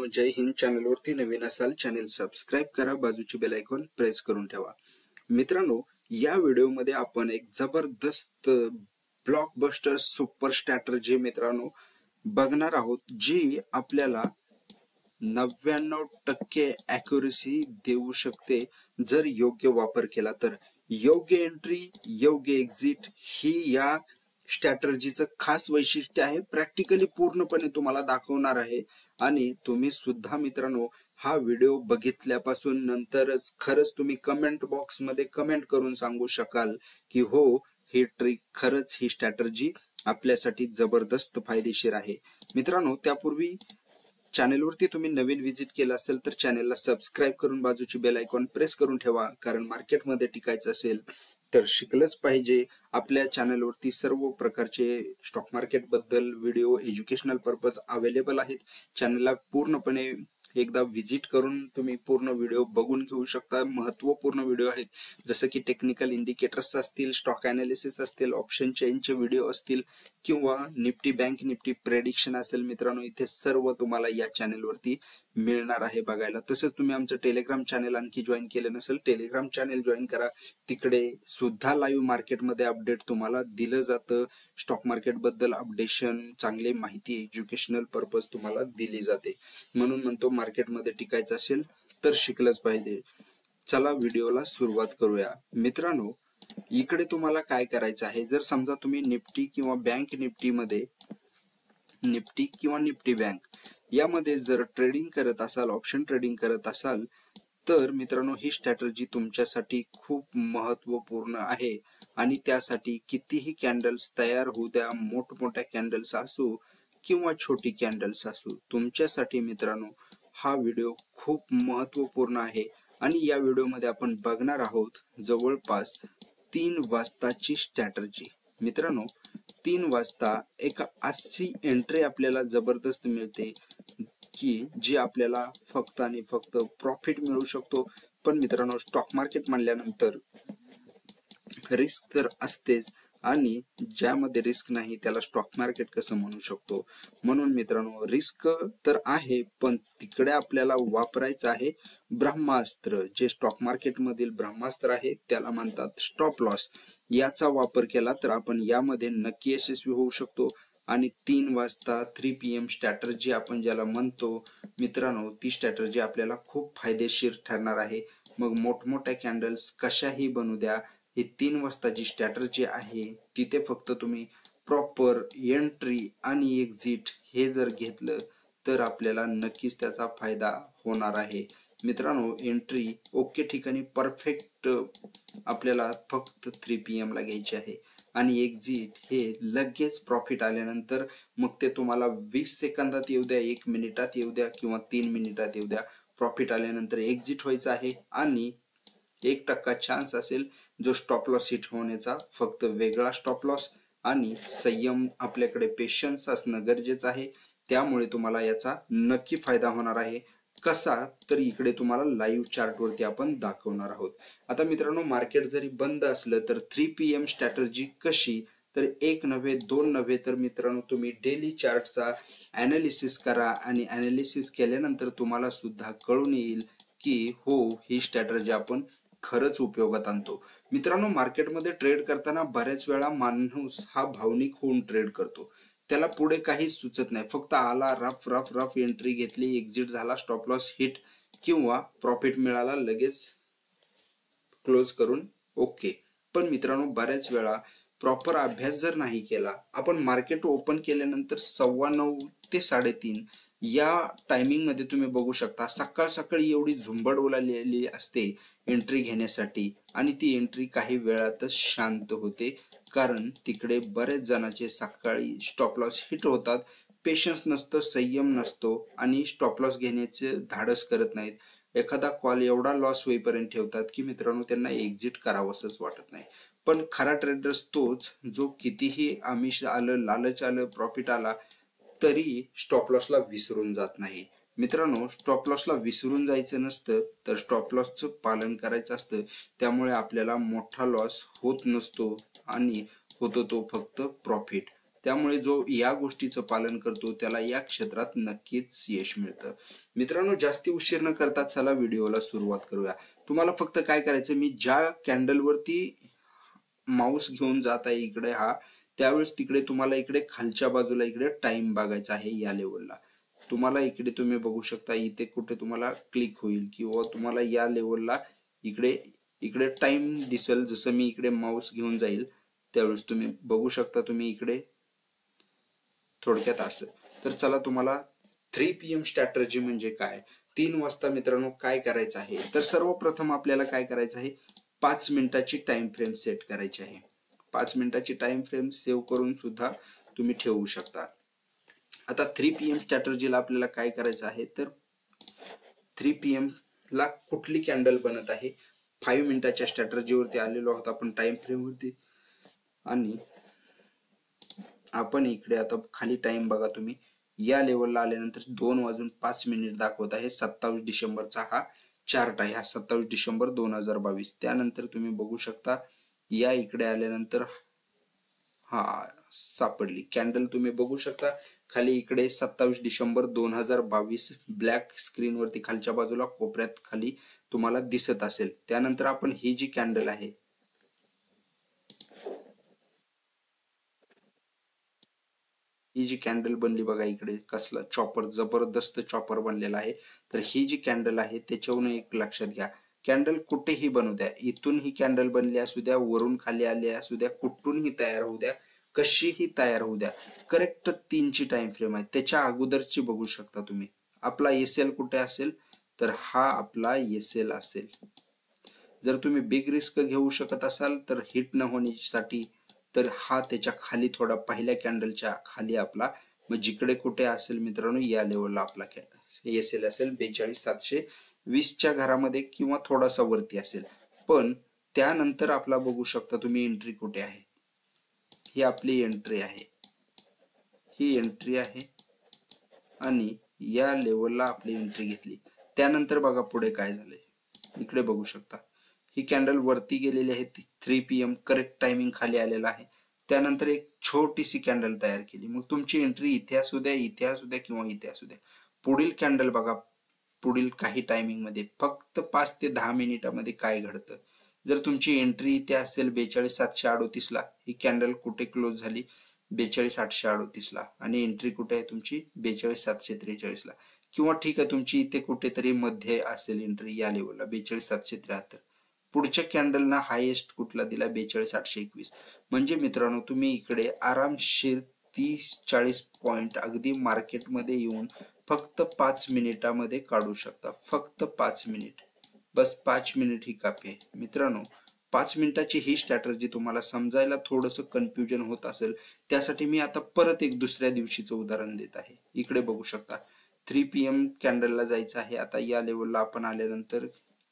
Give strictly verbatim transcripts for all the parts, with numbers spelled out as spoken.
जय हिंद चॅनलवरती नवीन असाल channel subscribe करा, बाजूची बेल आयकॉन प्रेस करून ठेवा। मित्रांनो, या व्हिडिओमध्ये आपण एक जबरदस्त ब्लॉकबस्टर सुपर स्ट्रॅटेजी मित्रांनो बघणार आहोत, जी आपल्याला नव्याण्णव टक्के ॲक्युरसी देऊ शकते जर योग्य वापर केला तर। योग्य एंट्री योग्य एक्झिट ही या स्ट्रॅटेजीचं खास वैशिष्ट्य आहे। प्रॅक्टिकली पूर्णपणे तुम्हाला दाखवणार आहे आणि तुम्ही सुद्धा मित्रांनो हा व्हिडिओ बघितल्यापासून नंतरच खरंच तुम्ही कमेंट बॉक्स मध्ये कमेंट करून सांगू शकाल की हो, ही ट्रिक खरंच ही स्ट्रॅटेजी आपल्यासाठी जबरदस्त फायदेशीर आहे। मित्रांनो, त्यापूर्वी चॅनलवरती तुम्ही नवीन विजिट केला असेल तर चॅनलला सबस्क्राइब करून बाजूची बेल आयकॉन प्रेस करून ठेवा, कारण मार्केटमध्ये टिकायचं असेल तर शिकलंच पाहिजे। आपल्या चॅनलवरती सर्व प्रकारचे स्टॉक मार्केट बद्दल व्हिडिओ एज्युकेशनल पर्पज अवेलेबल आहेत। चॅनलला पूर्णपणे एकदा विजिट करून तुम्ही पूर्ण व्हिडिओ बघून घेऊ शकता। महत्त्वपूर्ण व्हिडिओ आहेत, जसं की टेक्निकल इंडिकेटर्स असतील, स्टॉक अनालिसिस असतील, ऑप्शन चेनचे व्हिडिओ असतील किंवा निफ्टी बँक निफ्टी प्रेडिक्शन असेल। मित्रांनो, इथे सर्व तुम्हाला या चॅनलवरती मिळणार आहे बघायला। तसंच तुम्ही आमचं टेलिग्राम चॅनल आणखी जॉईन केलं नसेल, टेलिग्राम चॅनल जॉईन करा। तिकडे सुद्धा लाईव्ह मार्केटमध्ये अपडेट तुम्हाला दिलं जातं। स्टॉक मार्केट बद्दल अपडेशन, चांगली माहिती, एज्युकेशनल पर्पज तुम्हाला दिली जाते। म्हणून म्हणतो, मार्केटमध्ये टिकायचं असेल तर शिकलंच पाहिजे। चला व्हिडिओला सुरुवात करूया। मित्रांनो, इकडे तुम्हाला काय करायचं आहे, जर समजा तुम्ही निफ्टी किंवा बँक निफ्टी मध्ये निफ्टी किंवा निफ्टी बँक यामध्ये जर ट्रेडिंग करत असाल, ऑप्शन ट्रेडिंग करत असाल, तर मित्रांनो ही स्ट्रॅटेजी तुमच्यासाठी खूप महत्त्वपूर्ण आहे। आणि त्यासाठी कितीही कॅन्डल्स तयार होऊ द्या, मोठमोठ्या कॅन्डल्स असू किंवा छोटी कॅन्डल्स असू, तुमच्यासाठी मित्रांनो हा व्हिडिओ खूप महत्त्वपूर्ण आहे। आणि या व्हिडिओमध्ये आपण बघणार आहोत जवळपास तीन वाजताची स्ट्रॅटेजी। मित्रांनो, तीन वाजता एक अशी एंट्री आपल्याला जबरदस्त मिळते की जी आपल्याला फक्त आणि फक्त प्रॉफिट मिळू शकतो। पण मित्रांनो, स्टॉक मार्केट म्हणल्यानंतर रिस्क तर असतेच, आणि ज्यामध्ये रिस्क नाही त्याला स्टॉक मार्केट कसं म्हणू शकतो। म्हणून मित्रांनो, रिस्क तर आहे, पण तिकडे आपल्याला वापरायचं आहे ब्रह्मास्त्र। जे स्टॉक मार्केट मधील ब्रह्मास्त्र आहे त्याला म्हणतात स्टॉप लॉस। याचा वापर केला तर आपण यामध्ये नक्की यशस्वी होऊ शकतो। आणि तीन वाजता थ्री पी एम स्ट्रॅटेजी आपण ज्याला म्हणतो मित्रांनो, ती स्ट्रॅटेजी आपल्याला खूप फायदेशीर ठरणार आहे। मग मोठमोठ्या कॅन्डल्स कशाही बनू द्या, ही तीन वाजताची स्ट्रॅटेजी आहे, तिथे फक्त तुम्ही प्रॉपर एंट्री आणि एक्झिट हे जर घेतलं तर आपल्याला नक्कीच त्याचा फायदा होणार आहे। मित्रांनो, एंट्री ओके ठिकाणी परफेक्ट आपल्याला फक्त थ्री पी एम ला घ्यायची आहे, आणि एक्झिट हे लगेच प्रॉफिट आल्यानंतर, मग ते तुम्हाला वीस सेकंदात येऊ द्या, एक मिनिटात येऊ द्या किंवा तीन मिनिटात येऊ द्या, प्रॉफिट आल्यानंतर एक्झिट व्हायचं आहे। आणि एक टक्का चान्स असेल जो स्टॉप लॉस हिट होण्याचा, फक्त वेगळा स्टॉप लॉस आणि संयम, आपल्याकडे पेशन्स असणं गरजेचं आहे। त्यामुळे तुम्हाला याचा नक्की फायदा होणार आहे। कसा, तर इकडे तुम्हाला लाईव्ह चार्ट वरती आपण दाखवणार आहोत। आता मित्रांनो, मार्केट जरी बंद असलं तर थ्री पी एम स्ट्रॅटेजी कशी, तर एक नव्हे दोन नव्हे तर मित्रांनो तुम्ही डेली चार्टचा ॲनालिसिस करा, आणि ॲनालिसिस केल्यानंतर तुम्हाला सुद्धा कळून येईल की हो, ही स्ट्रॅटेजी आपण खरंच उपयोगात आणतो। मित्रांनो, मार्केटमध्ये ट्रेड करताना बऱ्याच वेळा माणूस हा भावनिक होऊन ट्रेड करतो, त्याला पुढे काहीच सुचत नाही, फक्त आला, रफ रफ रफ एंट्री घेतली, एक्झिट झाला, स्टॉप लॉस हिट किंवा प्रॉफिट मिळाला, लगेच क्लोज करून ओके। पण मित्रांनो, बऱ्याच वेळा प्रॉपर अभ्यास जर नाही केला, आपण मार्केट ओपन केल्यानंतर सव्वा नऊ ते साडेतीन या टायमिंग मध्ये तुम्ही बघू शकता, सकाळ सकाळी एवढी झुंबड उलालेली असते एंट्री घेण्यासाठी, आणि ती एंट्री काही वेळातच शांत होते, कारण तिकडे बरेच जणांचे सकाळी स्टॉप लॉस हिट होतात, पेशन्स नसतं, संयम नसतो, आणि स्टॉप लॉस घेण्याचे धाडस करत नाहीत। एखादा कॉल एवढा लॉस होईपर्यंत ठेवतात की मित्रांनो त्यांना एक्झिट करावंसच वाटत नाही। पण खरा ट्रेडर्स तोच जो कितीही आमिष आलं, लालच आलं, प्रॉफिट आला तरी स्टॉप लॉसला विसरून जात नाही। मित्रांनो, स्टॉप लॉसला विसरून जायचं नसतं, तर स्टॉप लॉसचं पालन करायचं असतं। त्यामुळे आपल्याला मोठा लॉस होत नसतो आणि होतो तो फक्त प्रॉफिट। त्यामुळे जो या गोष्टीचं पालन करतो त्याला या क्षेत्रात नक्कीच यश मिळतं. मित्रांनो, जास्ती उशीर न करता चला व्हिडिओला सुरुवात करूया. तुम्हाला फक्त काय करायचं, मी ज्या कॅन्डलवरती माऊस घेऊन जात आहे इकडे हा, त्यावेळेस तिकडे तुम्हाला इकडे खालच्या बाजूला इकडे टाइम बघायचा आहे. या लेवलला तुम्हाला इकडे तुम्ही बघू शकता, इथे कुठे तुम्हाला क्लिक होईल किंवा तुम्हाला या लेवलला इकडे इकडे टाइम दिसेल. जसं मी इकडे माऊस घेऊन जाईल त्यावेळेस तुम्ही बघू शकता, तुम्ही इकडे थोडक्यात असं. तर चला, तुम्हाला थ्री पी एम स्ट्रॅटर्जी म्हणजे काय, तीन वाजता मित्रांनो काय करायचं आहे. तर सर्वप्रथम आपल्याला काय करायचं आहे, पाच मिनिटाची टाइम फ्रेम सेट करायची आहे. पाच मिनिटाची टाइम फ्रेम सेव्ह करून सुद्धा तुम्ही ठेवू शकता. आता थ्री पी एम स्ट्रॅटर्जीला आपल्याला काय करायचं आहे, तर थ्री पी एम ला कुठली कॅन्डल बनत आहे, फाईव्ह मिनिटाच्या स्ट्रॅटर्जीवरती आलेलो आहोत आपण टाइम फ्रेम वरती. आणि आपण इकडे आता खाली टाइम बघा तुम्ही, या लेवलला आल्यानंतर दोन वाजून पाच मिनिट दाखवत आहे. सत्तावीस डिसेंबरचा हा चार्ट आहे, हा सत्तावीस डिसेंबर दोन हजार बावीस. त्यानंतर तुम्ही बघू शकता, या इकडे आल्यानंतर हा सापडली कॅन्डल, तुम्ही बघू शकता खाली इकडे सत्तावीस डिसेंबर दोन हजार बावीस ब्लॅक स्क्रीन वरती खालच्या बाजूला कोपऱ्यात खाली तुम्हाला दिसत असेल. त्यानंतर आपण ही जी कॅन्डल आहे, ही जी कॅन्डल बनली बघा, इकडे कसला चॉपर, जबरदस्त चॉपर बनलेला आहे. तर ही जी कॅन्डल आहे त्याच्यावरून एक लक्षात घ्या, कॅन्डल कुठेही बनू द्या, इथून ही कॅन्डल बनली असू द्या, वरून खाली आली असू द्या, कुठूनही तयार होऊ द्या, कशीही तयार होऊ द्या, करेक्ट तीनची टाइम फ्रेम आहे. त्याच्या अगोदरची बघू शकता तुम्ही. आपला एस एल कुठे असेल, तर हा आपला एस एल असेल. जर तुम्ही बिग रिस्क घेऊ शकत असाल तर हिट न होण्यासाठी, तर हा त्याच्या खाली थोडा पहिल्या कॅन्डलच्या खाली आपला, मग जिकडे कुठे असेल मित्रांनो या लेवलला आपला एस एल असेल बेचाळीस सातशे वीसच्या घरामध्ये किंवा थोडासा वरती असेल. पण त्यानंतर आपला बघू शकता तुम्ही एंट्री कुठे आहे, ही आपली एंट्री आहे, ही एंट्री आहे आणि या लेवलला आपली एंट्री घेतली. त्यानंतर बघा पुढे काय झालंय, इकडे बघू शकता ही कॅन्डल वरती गेलेली आहे, three P M correct timing खाली आलेला आहे. त्यानंतर एक छोटीशी कॅन्डल तयार केली. मग तुमची एंट्री इथे असू द्या, इथे असू द्या किंवा इथे असू द्या. पुढील कॅन्डल बघा, पुढील काही टायमिंग मध्ये फक्त पाच ते दहा मिनिटांमध्ये काय घडतं. जर तुमची एंट्री इथे असेल बेचाळीस सातशे अडोतीस ला, ही कॅन्डल कुठे क्लोज झाली, बेचाळीस आठशे अडोतीस ला, आणि एंट्री कुठे आहे तुमची बेचाळीस सातशे त्रेचाळीस ला. किंवा ठीक आहे, तुमची इथे कुठेतरी मध्ये असेल एंट्री या लेवलला बेचाळीस सातशे त्र्याहत्तर. पुढच्या कॅन्डलना हायेस्ट कुठला दिला, बेचाळीस आठशे एकवीस. म्हणजे मित्रांनो तुम्ही इकडे आरामशीर तीस चाळीस पॉइंट अगदी मार्केटमध्ये येऊन फक्त पाच मिनिटामध्ये काढू शकता. फक्त पाच मिनिट, बस पाच मिनिट ही काफी आहे. मित्रांनो, पाच मिनिटाची ही स्ट्रॅटर्जी तुम्हाला समजायला थोडंसं कन्फ्युजन होत असेल, त्यासाठी मी आता परत एक दुसऱ्या दिवशीचं उदाहरण देत आहे. इकडे बघू शकता थ्री पी एम कॅन्डलला जायचं आहे. आता या लेवलला आपण आल्यानंतर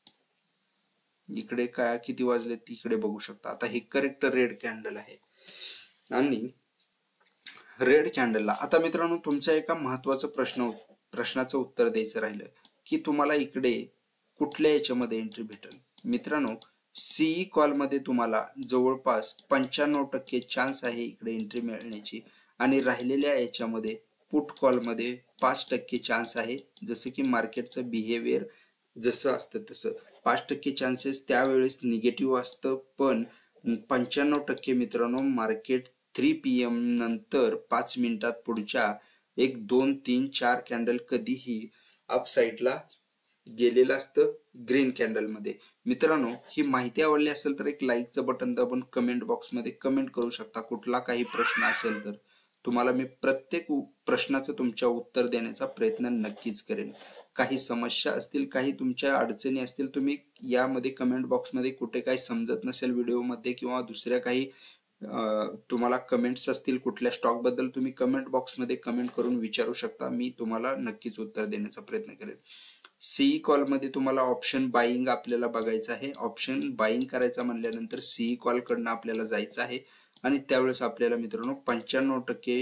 इकडे काय किती वाजले तिकडे बघू शकता. आता हे करेक्ट रेड कॅन्डल आहे. आणि रेड कॅन्डलला आता मित्रांनो तुमचा एका महत्वाचा प्रश्न प्रश्नाचं उत्तर द्यायचं राहिलं की तुम्हाला इकडे कुठल्या याच्यामध्ये एंट्री भेटेल. मित्रांनो, सीई कॉल मध्ये तुम्हाला जवळपास पंच्याण्णव टक्के चान्स आहे इकडे एंट्री मिळण्याची, आणि राहिलेल्या याच्यामध्ये पुट कॉल मध्ये पाच टक्के चान्स आहे. जसं की मार्केटचं बिहेवियर जसं असतं तसं पाच टक्के चान्सेस त्यावेळेस निगेटिव्ह असतं, पण पंच्याण्णव टक्के मित्रांनो मार्केट थ्री पी एम नंतर पाच मिनिटात पुढच्या एक दोन तीन चार कॅन्डल कधीही अप साईडला गेलेलं असतं ग्रीन कॅन्डल मध्ये. मित्रांनो, ही माहिती आवडली असेल तर एक लाईकचं बटन दाबून कमेंट बॉक्स मध्ये कमेंट करू शकता. कुठला काही प्रश्न असेल तर तुम्हाला मी प्रत्येक प्रश्नाचं तुमच्या उत्तर देण्याचा प्रयत्न नक्कीच करेन. काही समस्या असतील, काही तुमच्या अडचणी असतील, तुम्ही यामध्ये कमेंट बॉक्स मध्ये कुठे काही समजत नसेल व्हिडिओ मध्ये किंवा दुसऱ्या काही तुम्हाला कमेंट्स असतील कुठल्या स्टॉक बद्दल, तुम्ही कमेंट बॉक्स मध्ये कमेंट करून विचारू शकता. मी तुम्हाला नक्कीच उत्तर देण्याचा प्रयत्न करेन. सीई कॉल मध्ये तुम्हाला ऑप्शन बाईंग आपल्याला बघायचं आहे. ऑप्शन बाईंग करायचा म्हणल्यानंतर सीई कॉल कडनं आपल्याला जायचं आहे आणि त्यावेळेस आपल्याला मित्रांनो पंच्याण्णव टक्के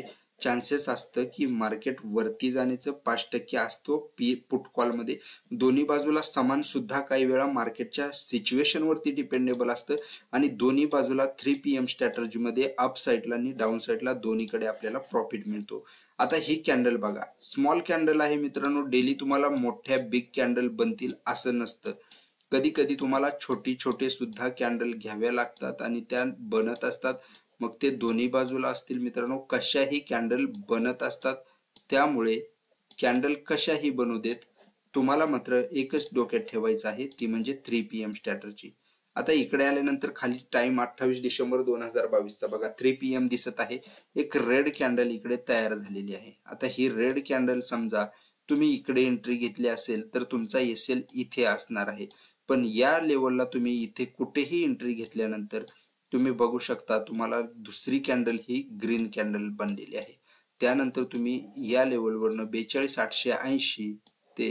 चान्सेस असतं की मार्केट वरती जाण्याचं पाच टक्के असतो पी पुट कॉल मध्ये. दोन्ही बाजूला समान सुद्धा काही वेळा मार्केटच्या सिच्युएशन वरती डिपेंडेबल असतं आणि दोन्ही बाजूला थ्री पी एम स्ट्रॅटर्जी मध्ये अप साईडला आणि डाऊन साईडला दोन्हीकडे आपल्याला प्रॉफिट मिळतो. आता ही कॅन्डल बघा, स्मॉल कॅन्डल आहे मित्रांनो. डेली तुम्हाला मोठ्या बिग कॅन्डल बनतील असं नसतं. कधी कधी तुम्हाला छोटी छोटे सुद्धा कॅन्डल घ्याव्या लागतात आणि त्या बनत असतात. मग ते दोन्ही बाजूला असतील मित्रांनो, कशाही कॅन्डल बनत असतात. त्यामुळे कॅन्डल कशाही बनू देत, तुम्हाला मात्र एकच डोक्यात ठेवायचं आहे, ती म्हणजे थ्री पी एम स्ट्रॅटर्जी. आता इकडे आल्यानंतर खाली टाइम अठ्ठावीस डिसेंबर दोन हजार बावीस चा बघा, थ्री पी एम दिसत आहे. एक रेड कॅन्डल इकडे तयार झालेली आहे. आता ही रेड कॅन्डल समजा तुम्ही इकडे एंट्री घेतली असेल तर तुमचा एस एल इथे असणार आहे. पण या लेवलला तुम्ही इथे कुठेही एंट्री घेतल्यानंतर तुम्ही बघू शकता तुम्हाला दुसरी कॅन्डल ही ग्रीन कॅन्डल बनलेली आहे. त्यानंतर तुम्ही या लेवलवरनं बेचाळीस आठशे ऐंशी ते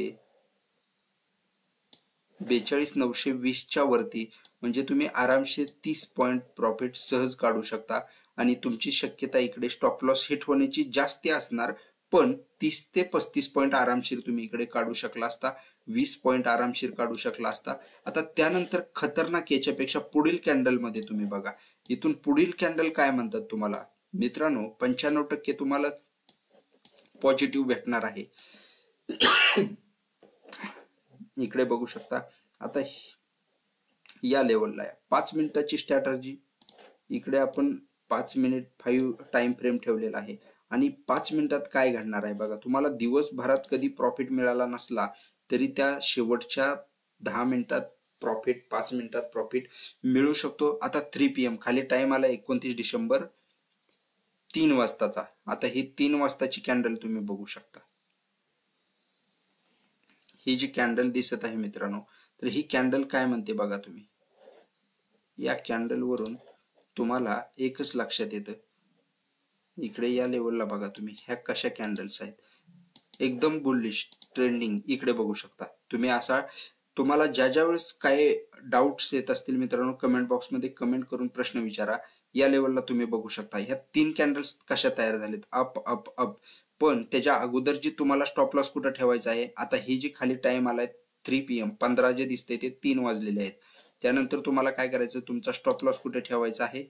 बेचाळीस नऊशे वीस च्या वरती म्हणजे तुम्ही आरामशीर तीस पॉइंट प्रॉफिट सहज काढू शकता. आणि तुमची शक्यता इकडे स्टॉप लॉस हिट होण्याची जास्ती असणार, पण तीस ते पस्तीस पॉइंट आरामशीर तुम्ही इकडे काढू शकला असता, वीस पॉइंट आरामशीर काढू शकला असता. आता त्यानंतर खतरनाक याच्यापेक्षा पुढील कॅन्डल मध्ये तुम्ही बघा, इथून पुढील कॅन्डल काय म्हणतात तुम्हाला मित्रांनो, पंच्याण्णव टक्के तुम्हाला पॉझिटिव्ह भेटणार आहे. इकडे बघू शकता. आता या लेवलला आहे पाच मिनिटाची स्ट्रॅटर्जी. इकडे आपण पाच मिनिट फाईव्ह टाइम फ्रेम ठेवलेला आहे आणि पाच मिनिटात काय घडणार आहे बघा. तुम्हाला दिवसभरात कधी प्रॉफिट मिळाला नसला तरी त्या शेवटच्या दहा मिनिटात प्रॉफिट, पाच मिनिटात प्रॉफिट मिळू शकतो. आता थ्री पी एम खाली टाइम आला एकोणतीस डिसेंबर तीन वाजताचा. आता ही तीन वाजताची कॅन्डल तुम्ही बघू शकता. ही जी कॅन्डल दिसत आहे मित्रांनो, तर ही कॅन्डल काय म्हणते बघा तुम्ही. या कॅन्डल वरून तुम्हाला एकच लक्षात येतं, इकडे या लेवलला बघा तुम्ही, ह्या कशा कॅन्डल्स आहेत, एकदम बुलिश ट्रेंडिंग. इकडे बघू शकता तुम्ही. असा तुम्हाला ज्या ज्या वेळेस काय डाऊट्स येत असतील मित्रांनो, कमेंट बॉक्स मध्ये कमेंट करून प्रश्न विचारा. या लेवलला तुम्ही बघू शकता ह्या तीन कॅन्डल्स कशा तयार झालेत, अप अप अप. पण त्याच्या अगोदर जी तुम्हाला स्टॉप लॉस कुठं ठेवायचा आहे, आता ही जी खाली टाइम आलाय थ्री पी एम पंधरा जे दिसते ते तीन वाजलेले आहेत. त्यानंतर तुम्हाला काय करायचं, तुमचा स्टॉप लॉस कुठे ठेवायचा आहे,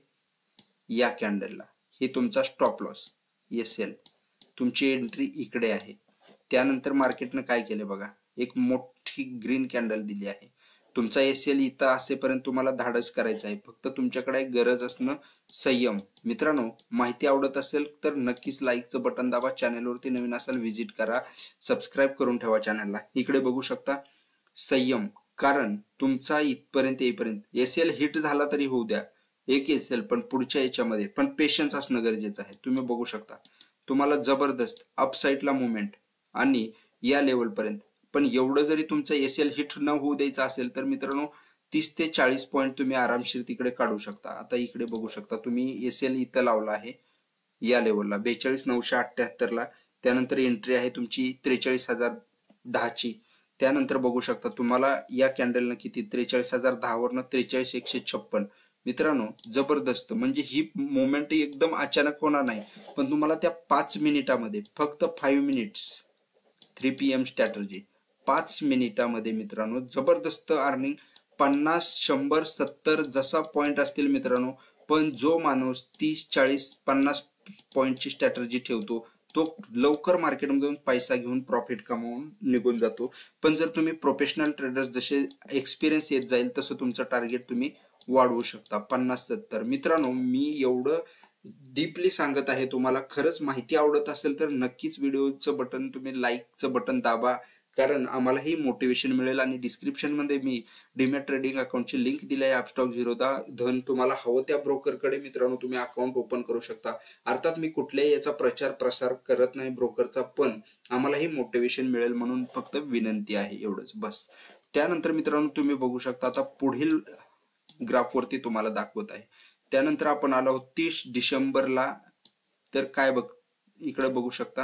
या कॅन्डलला. हे तुमचा स्टॉप लॉस एस एल, तुमची एंट्री इकडे आहे. त्यानंतर मार्केटनं काय केलं बघा, एक मोठी ग्रीन कॅन्डल दिली आहे. तुमचा एस एल इथं असेपर्यंत तुम्हाला धाडस करायचं आहे. फक्त तुमच्याकडे गरज असणं संयम. मित्रांनो, माहिती आवडत असेल तर नक्कीच लाईकचं बटन दाबा. चॅनलवरती नवीन असाल व्हिजिट करा, सबस्क्राईब करून ठेवा चॅनलला. इकडे बघू शकता संयम, कारण तुमचा इथपर्यंत येईपर्यंत एस एल हिट झाला तरी होऊ द्या, एक एस एल, पण पुढच्या याच्यामध्ये पण पेशन्स असणं गरजेचं आहे. तुम्ही बघू शकता तुम्हाला जबरदस्त अपसाईडला मुवमेंट आणि या लेवल पर्यंत. पण एवढं जरी तुमचं एस एल हिट न होऊ द्यायचं असेल तर मित्रांनो तीस ते चाळीस पॉईंट तुम्ही आरामशीर तिकडे काढू शकता. आता इकडे बघू शकता तुम्ही, एस एल इथं लावला आहे या लेवलला बेचाळीस नऊशे अठ्ठ्याहत्तर ला. त्यानंतर एंट्री आहे तुमची त्रेचाळीस हजार दहाची. त्यानंतर बघू शकता तुम्हाला या कॅन्डलनं किती, त्रेचाळीस हजार दहा वरनं त्रेचाळीस एकशे छप्पन. मित्रांनो जबरदस्त. म्हणजे ही मोमेंट एकदम अचानक होणार नाही, पण तुम्हाला त्या पाच मिनिटामध्ये, फक्त five minutes three P M strategy, पाच मिनिटामध्ये मित्रांनो जबरदस्त अर्निंग. पन्नास शंभर सत्तर जसा पॉइंट असतील मित्रांनो, पण जो माणूस तीस चाळीस पन्नास पॉइंटची स्ट्रॅटर्जी ठेवतो तो लवकर मार्केटमधून पैसा घेऊन प्रॉफिट कमावून निघून जातो. पण जर तुम्ही प्रोफेशनल ट्रेडर्स जसे एक्सपिरियन्स येत जाईल तसं तुमचं टार्गेट तुम्ही वाढवू शकता पन्नास सत्तर. मित्रांनो, मी एवढं डीपली सांगत आहे तुम्हाला. खरंच माहिती आवडत असेल तर नक्कीच व्हिडिओचं बटन तुम्ही लाईकचं बटन दाबा, कारण आम्हालाही मोटिवेशन मिळेल. आणि डिस्क्रिप्शन मध्ये मी डीमॅट ट्रेडिंग अकाउंटची लिंक दिली आहे, ॲपस्टॉक झिरोदा. धन तुम्हाला हवं त्या ब्रोकरकडे मित्रांनो तुम्ही अकाउंट ओपन करू शकता. अर्थात मी कुठल्याही याचा प्रचार प्रसार करत नाही ब्रोकरचा, पण आम्हालाही मोटिवेशन मिळेल म्हणून फक्त विनंती आहे, एवढंच बस. त्यानंतर मित्रांनो तुम्ही बघू शकता, आता पुढील ग्राफ वरती तुम्हाला दाखवत आहे. त्यानंतर आपण आलो आहोत तीस डिसेंबरला. तर काय बघ, इकडे बघू शकता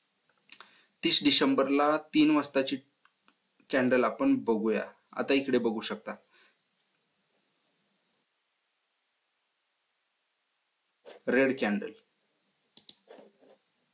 तीस डिसेंबरला तीन वाजताची कॅन्डल आपण बघूया. आता इकडे बघू शकता रेड कॅन्डल.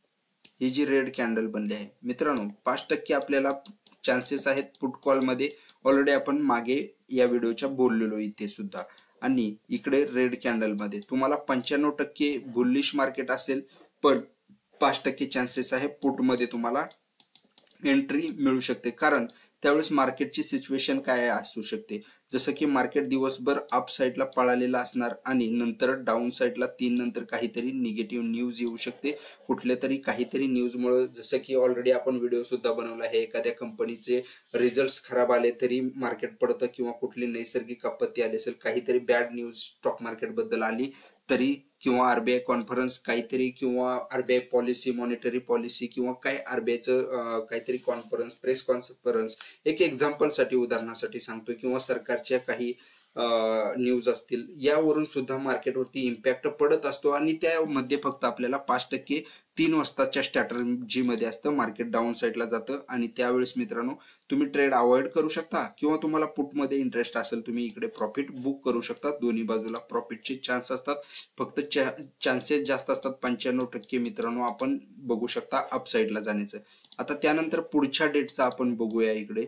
ही जी रेड कॅन्डल बनली आहे मित्रांनो, पाच टक्के आपल्याला चान्सेस आहेत पुट कॉल मध्ये. ऑलरेडी आपण मागे या व्हिडिओच्या बोललेलो इथे सुद्धा. आणि इकडे रेड कॅन्डल मध्ये तुम्हाला पंच्याण्णव टक्के बुलिश मार्केट असेल, पण पाच टक्के चान्सेस आहे पुट मध्ये तुम्हाला एंट्री मिळू शकते. कारण त्यावेळेस मार्केटची सिच्युएशन काय असू शकते, जसं की मार्केट दिवसभर अप साईडला पळालेला असणार आणि नंतर डाऊन साईडला तीन नंतर काहीतरी निगेटिव्ह न्यूज येऊ शकते. कुठल्या तरी काहीतरी न्यूजमुळे, जसं की ऑलरेडी आपण व्हिडिओ सुद्धा बनवला आहे, एखाद्या कंपनीचे रिझल्ट्स खराब आले तरी मार्केट पडतं, किंवा कुठली नैसर्गिक आपत्ती आली असेल, काहीतरी बॅड न्यूज स्टॉक मार्केट बद्दल आली तरी, किंवा आरबीआय कॉन्फरन्स काहीतरी, किंवा आरबीआय पॉलिसी, मॉनिटरी पॉलिसी, किंवा काय आरबीआयचं काहीतरी कॉन्फरन्स, प्रेस कॉन्फरन्स, एक एक्झाम्पल साठी उदाहरणासाठी सांगतो, किंवा सरकारच्या काही न्यूज असतील, यावरून सुद्धा मार्केटवरती इम्पॅक्ट पडत असतो. आणि त्यामध्ये फक्त आपल्याला पाच टक्के तीन वाजताच्या स्ट्रॅटर्जी मध्ये असतं, मार्केट डाऊन साईडला जातं. आणि त्यावेळेस मित्रांनो तुम्ही ट्रेड अवॉइड करू शकता, किंवा तुम्हाला पुट मध्ये इंटरेस्ट असेल तुम्ही इकडे प्रॉफिट बुक करू शकता. दोन्ही बाजूला प्रॉफिटचे चान्स असतात, फक्त चान्सेस जास्त असतात. पंच्याण्णव टक्के मित्रांनो आपण बघू शकता अप साईडला जाण्याचं. आता त्यानंतर पुढच्या डेटचा आपण बघूया. इकडे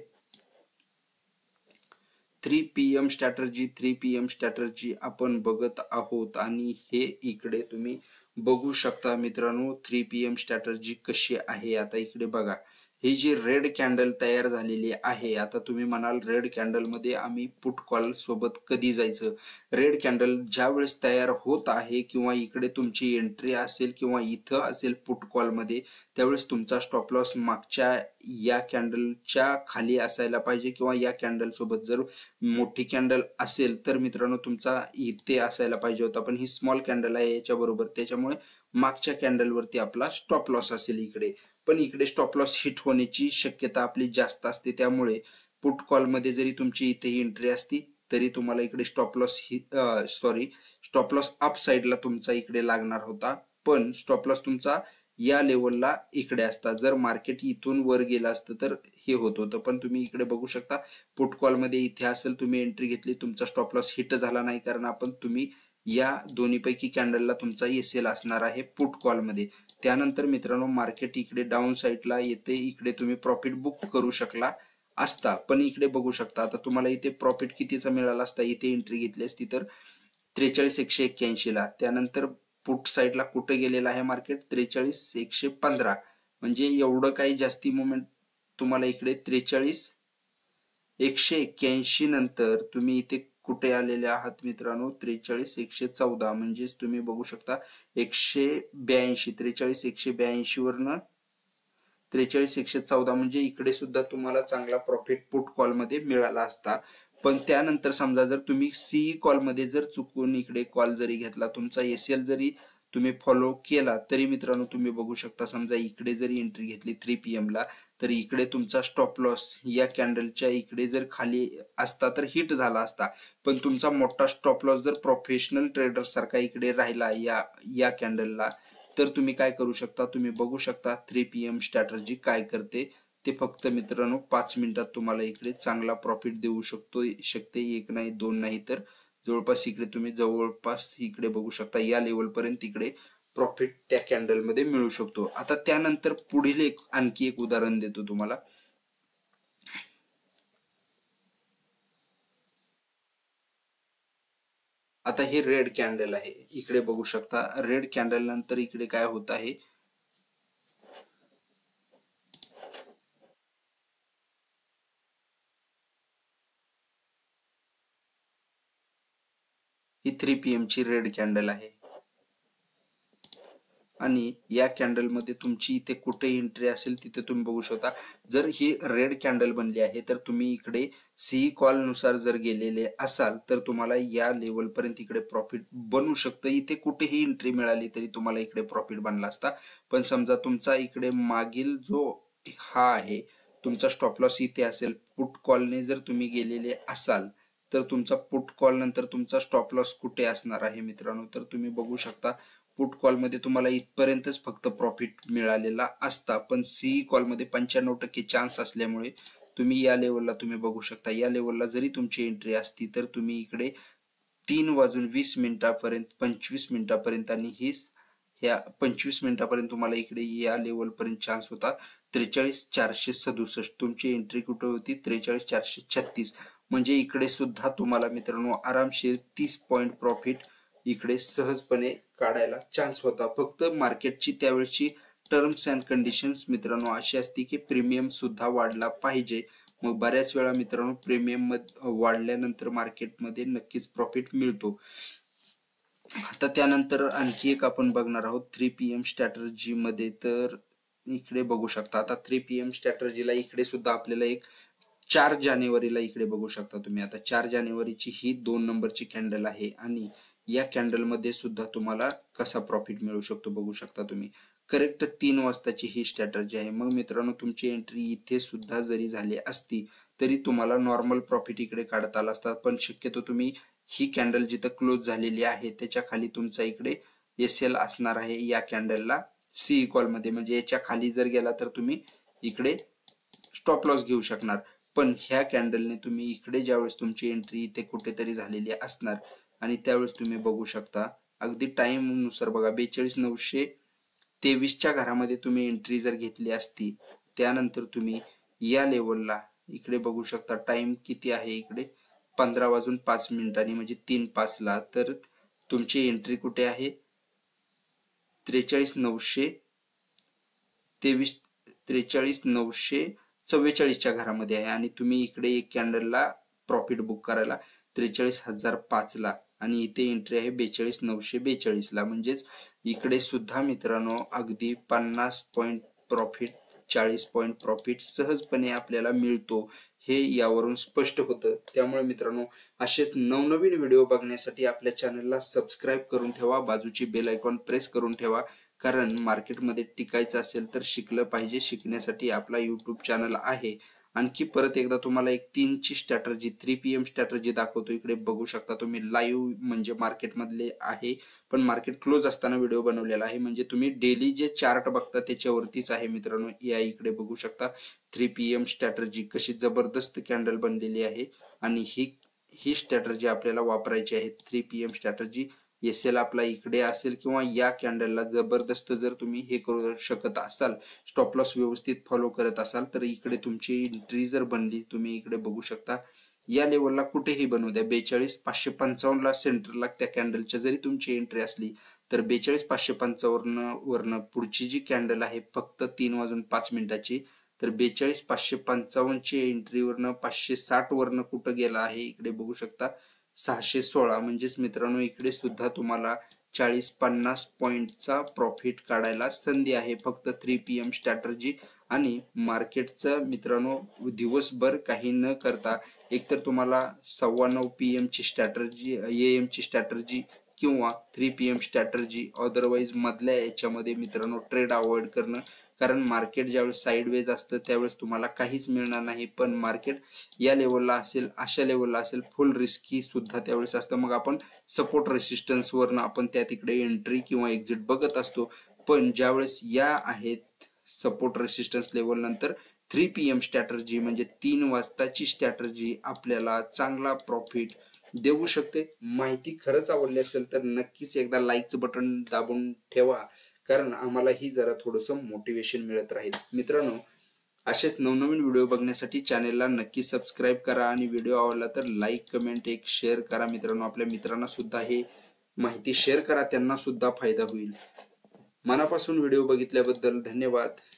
three P M strategy three P M strategy आपण बघत आहोत. आणि हे इकडे तुम्ही बघू शकता मित्रांनो थ्री पी एम स्ट्रॅटर्जी कशी आहे. आता इकडे बघा, ही जी रेड कॅन्डल तयार झालेली आहे. आता तुम्ही म्हणाल रेड कॅन्डल मध्ये आम्ही पुट कॉल सोबत कधी जायचं. रेड कॅन्डल ज्या वेळेस तयार होत आहे, किंवा इकडे तुमची एंट्री असेल, किंवा इथं असेल पुट कॉल मध्ये, त्यावेळेस तुमचा स्टॉप लॉस मागच्या या कॅन्डलच्या खाली असायला पाहिजे, किंवा या कॅन्डल सोबत जर मोठी कॅन्डल असेल तर मित्रांनो तुमचा इथे असायला पाहिजे होता. पण ही स्मॉल कॅन्डल आहे याच्या बरोबर, त्याच्यामुळे मागच्या कॅन्डल वरती आपला स्टॉप लॉस असेल इकडे. पण इकडे स्टॉप लॉस हिट होण्याची शक्यता आपली जास्त असते. त्यामुळे पुट कॉल मध्ये जरी तुमची इथे एंट्री असती तरी तुम्हाला इकडे stop loss sorry stop loss up साईडला तुमचा इकडे लागणार होता. पण स्टॉप लॉस तुमचा या लेवलला इकडे असता. जर मार्केट इथून वर गेलं असतं तर हे होत होतं. पण तुम्ही इकडे बघू शकता पुट कॉल मध्ये इथे असेल, तुम्ही एंट्री घेतली, तुमचा स्टॉप लॉस हिट झाला नाही, कारण आपण तुम्ही या दोन्हीपैकी कॅन्डलला तुमचा एसएल असणार आहे पुट कॉल मध्ये. त्यानंतर मित्रांनो मार्केट इकडे डाऊन साईडला येते, इकडे तुम्ही प्रॉफिट बुक करू शकला असता. पण इकडे बघू शकता आता तुम्हाला इथे प्रॉफिट कितीचा मिळाला असता, इथे एंट्री घेतली असती तर त्रेचाळीस एकशे एक्क्याऐंशी ला. त्यानंतर पुट साईडला कुठे गेलेला आहे मार्केट, त्रेचाळीस एकशे पंधरा. म्हणजे एवढं काही जास्ती मुवमेंट तुम्हाला इकडे त्रेचाळीस एकशे एक्क्याऐंशी नंतर तुम्ही इथे कुठे आलेले आहात मित्रांनो, त्रेचाळीस एकशे चौदा. म्हणजेच तुम्ही बघू शकता एकशे ब्याऐंशी, त्रेचाळीस एकशे ब्याऐंशी वरनं त्रेचाळीस एकशे चौदा. म्हणजे इकडे सुद्धा तुम्हाला चांगला प्रॉफिट पुट कॉल मध्ये मिळाला असता. पण त्यानंतर समजा जर तुम्ही सीई कॉल मध्ये जर चुकून इकडे कॉल जरी घेतला, तुमचा एसएल जरी तुम्ही फॉलो केला, तरी मित्रांनो तुम्ही बघू शकता समजा इकडे जरी एंट्री घेतली थ्री पी एम ला, तर इकडे तुमचा स्टॉप लॉस या कॅन्डलच्या इकडे जर खाली असता तर हिट झाला असता. पण तुमचा मोठा स्टॉप लॉस जर प्रोफेशनल ट्रेडर सारखा इकडे राहिला या या कॅन्डलला, तर तुम्ही काय करू शकता, तुम्ही बघू शकता थ्री पी एम स्ट्रॅटर्जी काय करते ते. फक्त मित्रांनो पाच मिनिटात तुम्हाला इकडे चांगला प्रॉफिट देऊ शकतो शकते. एक नाही दोन नाही तर जवळपास इकडे तुम्ही जवळपास इकडे बघू शकता या लेवल पर्यंत इकडे प्रॉफिट त्या कॅन्डल मध्ये मिळू शकतो. आता त्यानंतर पुढील एक आणखी एक उदाहरण देतो तुम्हाला. आता हे रेड कॅन्डल आहे, इकडे बघू शकता रेड कॅन्डल नंतर इकडे काय होत आहे, ही थ्री पी एम ची रेड कॅन्डल आहे. आणि या कॅन्डल मध्ये तुमची इथे कुठे एंट्री असेल तिथे तुम्ही बघू शकता. जर ही रेड कॅन्डल बनली आहे तर तुम्ही इकडे सी कॉल नुसार जर गेलेले असाल तर तुम्हाला या लेवल पर्यंत इकडे प्रॉफिट बनू शकतं. इथे कुठेही एंट्री मिळाली तरी तुम्हाला इकडे प्रॉफिट बनला असता. पण समजा तुमचा इकडे मागील जो हा आहे तुमचा स्टॉप लॉस इथे असेल, पुट कॉलने जर तुम्ही गेलेले असाल तर तुमचा पुट कॉल नंतर तुमचा स्टॉप लॉस कुठे असणार आहे मित्रांनो, तर तुम्ही बघू शकता पुट कॉल मध्ये तुम्हाला इथपर्यंतच फक्त प्रॉफिट मिळालेला असता. पण सी कॉल मध्ये पंच्याण्णव टक्के चान्स असल्यामुळे तुम्ही या लेवलला तुम्ही बघू शकता, या लेवलला जरी तुमची एंट्री असती तर तुम्ही इकडे तीन वाजून वीस मिनिटापर्यंत पंचवीस मिनिटापर्यंत आणि ही ह्या पंचवीस मिनिटापर्यंत तुम्हाला इकडे या लेवल पर्यंत चान्स होता त्रेचाळीस चारशे सदुसष्ट, तुमची एंट्री कुठे होती त्रेचाळीस चारशे छत्तीस, म्हणजे इकडे सुद्धा तुम्हाला मित्रांनो आरामशीर तीस पॉईंट प्रॉफिट इकडे सहजपणे काढायला चान्स होता. फक्त मार्केटची त्यावेळेची टर्म्स अँड कंडिशन्स मित्रांनो अशी असते की प्रीमियम सुद्धा वाढला पाहिजे. मग बऱ्याच वेळा मित्रांनो प्रीमियम वाढल्यानंतर मार्केटमध्ये नक्कीच प्रॉफिट मिळतो. आता त्यानंतर आणखी एक आपण बघणार आहोत थ्री पी एम स्ट्रॅटर्जी मध्ये. तर इकडे बघू शकता आता थ्री पी एम स्ट्रॅटर्जीला इकडे सुद्धा आपल्याला एक चार जानेवारीला इकडे बघू शकता तुम्ही. आता चार जानेवारीची ही दोन नंबरची कॅन्डल आहे आणि या कॅन्डल मध्ये सुद्धा तुम्हाला कसा प्रॉफिट मिळू शकतो बघू शकता तुम्ही. करेक्ट तीन वाजताची ही स्ट्रॅटर्जी आहे. मग मित्रांनो तुमची एंट्री इथे सुद्धा जरी झाली असती तरी तुम्हाला नॉर्मल प्रॉफिट इकडे काढता आला असता, पण शक्यतो तुम्ही ही कॅन्डल जिथं क्लोज झालेली आहे त्याच्या खाली तुमचा इकडे एस एल असणार आहे या कॅन्डलला सी इक्वल मध्ये, म्हणजे याच्या खाली जर गेला तर तुम्ही इकडे स्टॉप लॉस घेऊ शकणार. पण ह्या कॅन्डलने तुम्ही इकडे ज्यावेळेस तुमची एंट्री इथे कुठेतरी झालेली असणार आणि त्यावेळेस तुम्ही बघू शकता अगदी टाइम नुसार बघा बेचाळीस नऊशे तेवीसच्या घरामध्ये तुम्ही एंट्री जर घेतली असती त्यानंतर तुम्ही या लेवलला इकडे बघू शकता टाइम किती आहे इकडे पंधरा वाजून पाच मिनिटांनी म्हणजे तीन पाच ला, तर तुमची एंट्री कुठे आहे त्रेचाळीस नऊशे तेवीस त्रेचाळीस नऊशे चव्वेचाळीसच्या घरामध्ये आहे आणि तुम्ही इकडे एक कॅन्डलला प्रॉफिट बुक करायला त्रेचाळीस हजार पाच ला आणि इथे एंट्री आहे बेचाळीस नऊशे बेचाळीस ला, म्हणजेच इकडे सुद्धा मित्रांनो अगदी पन्नास पॉईंट प्रॉफिट चाळीस पॉईंट प्रॉफिट सहजपणे आपल्याला मिळतो हे यावरून स्पष्ट होतं. त्यामुळे मित्रांनो असेच नवनवीन व्हिडिओ बघण्यासाठी आपल्या चॅनलला सबस्क्राईब करून ठेवा, बाजूची बेल आयकॉन प्रेस करून ठेवा, कारण मार्केटमध्ये टिकायचं असेल तर शिकलं पाहिजे. शिकण्यासाठी आपला यूट्यूब चॅनल आहे. आणखी परत एकदा तुम्हाला एक तीनची strategy three P M strategy दाखवतो. इकडे बघू शकता तुम्ही लाईव्ह म्हणजे मार्केट मधले आहे, पण मार्केट क्लोज असताना व्हिडिओ बनवलेला आहे, म्हणजे तुम्ही डेली जे चार्ट बघता त्याच्यावरतीच आहे मित्रांनो. या इकडे बघू शकता थ्री पी एम स्ट्रॅटर्जी कशी जबरदस्त कॅन्डल बनलेली आहे आणि ही ही स्ट्रॅटर्जी आपल्याला वापरायची आहे. Three P M strategy S L आपला इकडे असेल किंवा या कॅन्डलला जबरदस्त जर तुम्ही हे करू शकत असाल स्टॉप लॉस व्यवस्थित फॉलो करत असाल तर इकडे तुमची एंट्री जर बनली तुम्ही इकडे बघू शकता या लेवलला कुठेही बनवू द्या बेचाळीस पाचशे पंचावन्न ला सेंटरला त्या कॅन्डलच्या जरी तुमची एंट्री असली तर बेचाळीस पाचशे पंचावन्न वरनं पुढची जी कॅन्डल आहे फक्त तीन वाजून पाच मिनिटाची तर बेचाळीस पाचशे पंचावन्न ची एंट्री वरनं पाचशे साठ वरनं कुठं गेला आहे इकडे बघू शकता सहाशे सोळा, म्हणजेच मित्रांनो इकडे सुद्धा तुम्हाला चाळीस पन्नास पॉइंटचा प्रॉफिट काढायला संधी आहे फक्त थ्री पी एम स्ट्रॅटर्जी. आणि मार्केटचं मित्रांनो दिवसभर काही न करता एकतर तुम्हाला सव्वा नऊ पी एम ची स्ट्रॅटर्जी ए एम ची स्ट्रॅटर्जी किंवा three P M strategy otherwise मधल्या याच्यामध्ये मित्रांनो ट्रेड अवॉइड करणं, कारण मार्केट ज्यावेळेस साईडवेज असतं त्यावेळेस तुम्हाला काहीच मिळणार नाही, पण मार्केट या लेवलला असेल अशा लेवलला असेल फुल रिस्की सुद्धा त्यावेळेस असतं. मग आपण सपोर्ट रेसिस्टन्स वरनं आपण त्या तिकडे एंट्री किंवा एक्झिट बघत असतो, पण ज्यावेळेस या आहेत सपोर्ट रेसिस्टन्स लेवल नंतर थ्री पी एम स्ट्रॅटर्जी म्हणजे तीन वाजताची स्ट्रॅटर्जी आपल्याला चांगला प्रॉफिट देऊ शकते. माहिती खरंच आवडली असेल तर नक्कीच एकदा लाईकचं बटन दाबून ठेवा, कारण आम्हालाही जरा थोडंसं मोटिवेशन मिळत राहील. मित्रांनो असेच नवनवीन व्हिडिओ बघण्यासाठी चॅनेलला नक्की सबस्क्राईब करा आणि व्हिडिओ आवडला तर लाईक कमेंट एक शेअर करा. मित्रांनो आपल्या मित्रांना सुद्धा हे माहिती शेअर करा, त्यांना सुद्धा फायदा होईल. मनापासून व्हिडिओ बघितल्याबद्दल धन्यवाद.